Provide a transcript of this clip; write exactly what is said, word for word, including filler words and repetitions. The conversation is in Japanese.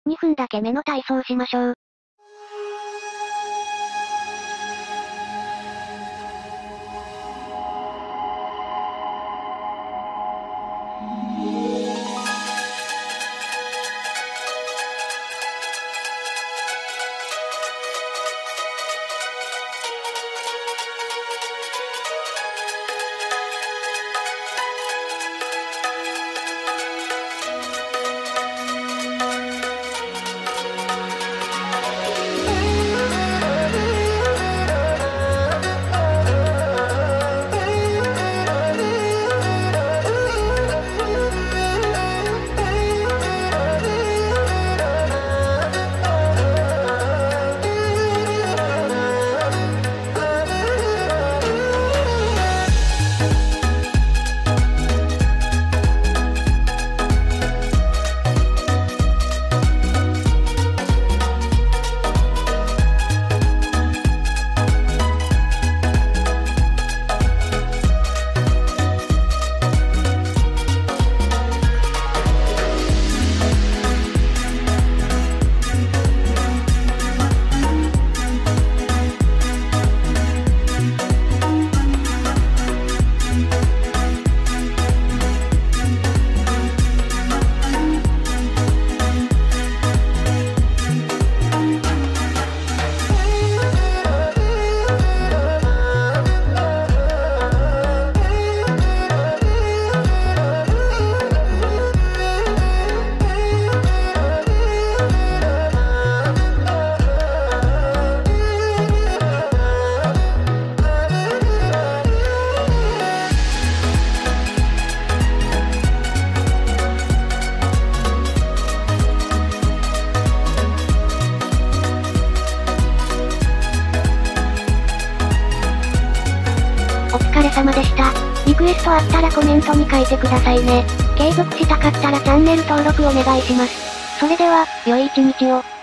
にふんだけ目の体操しましょう。お疲れ様でした。リクエストあったらコメントに書いてくださいね。継続したかったらチャンネル登録お願いします。それでは、良い一日を。